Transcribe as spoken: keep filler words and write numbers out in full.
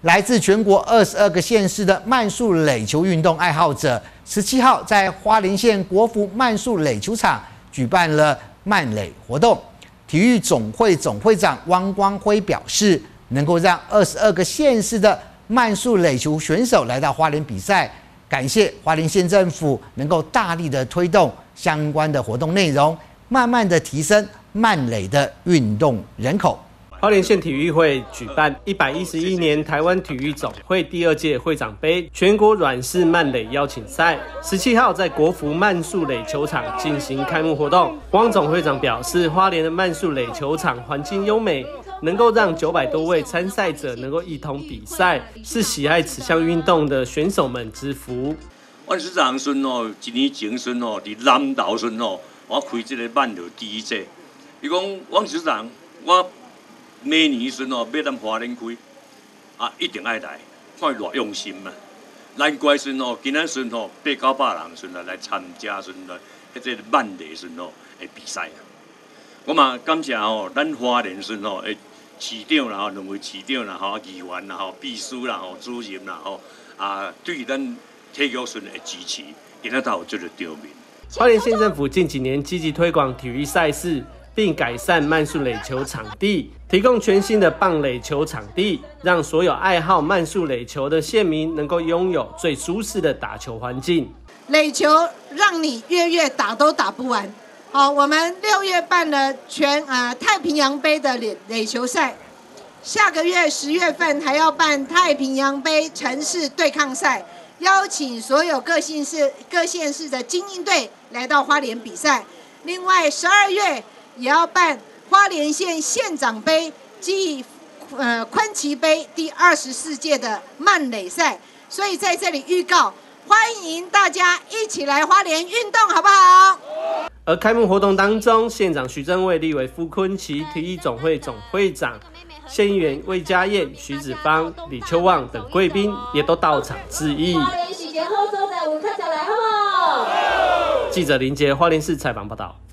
来自全国二十二个县市的慢速垒球运动爱好者，十七号在花莲县国福慢速垒球场举办了慢垒活动。体育总会总会长汪光辉表示，能够让二十二个县市的慢速垒球选手来到花莲比赛，感谢花莲县政府能够大力的推动相关的活动内容，慢慢的提升慢垒的运动人口。 花莲县体育会举办一百一十一年台湾体育总会第二届会长杯全国软式慢垒邀请赛，十七号在国福慢速垒球场进行开幕活动。汪总会长表示，花莲的慢速垒球场环境优美，能够让九百多位参赛者能够一同比赛，是喜爱此项运动的选手们之福。 阮市长孙哦，一年前孙哦，伫南投孙哦，我开这个慢垒第一届。伊讲，汪市长，我每年孙哦，要咱花莲开，啊，一定爱来，看伊偌用心嘛。难怪孙哦，今仔孙哦，八九百人孙来来参加孙来，迄个慢垒孙哦的比赛啊。我嘛感谢吼，咱花莲孙吼的市长啦吼，两位市长啦吼，议员啦吼，秘书啦吼，主任啦吼，啊，对咱体育孙的支持，今仔才有这个场面。 花莲县政府近几年积极推广体育赛事，并改善慢速垒球场地，提供全新的棒垒球场地，让所有爱好慢速垒球的县民能够拥有最舒适的打球环境。 垒球让你月月打都打不完。好，我们六月办了全呃太平洋杯的垒垒球赛，下个月十月份还要办太平洋杯城市对抗赛，邀请所有各县市各县市的精英队来到花莲比赛。另外十二月也要办花莲县县长杯暨呃昆奇杯第二十四届的慢垒赛，所以在这里预告，欢迎大家一起来花莲运动，好不好？ 而开幕活动当中，县长徐正伟、立委傅昆萁、体育总会总会长、县议员魏家燕、徐子芳、李秋旺等贵宾也都到场致意。 花莲喜节后收在我们看起来好不好？ 记者林杰花莲市采访报道。